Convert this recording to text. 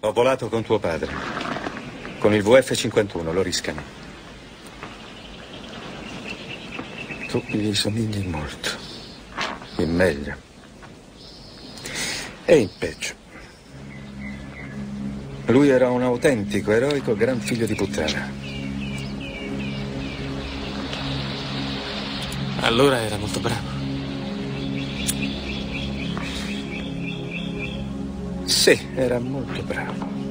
Ho volato con tuo padre. Con il VF-51, lo riscami. Tu gli somigli molto. In meglio. E in peggio. Lui era un autentico, eroico, gran figlio di puttana. Allora era molto bravo. Sì, era molto bravo.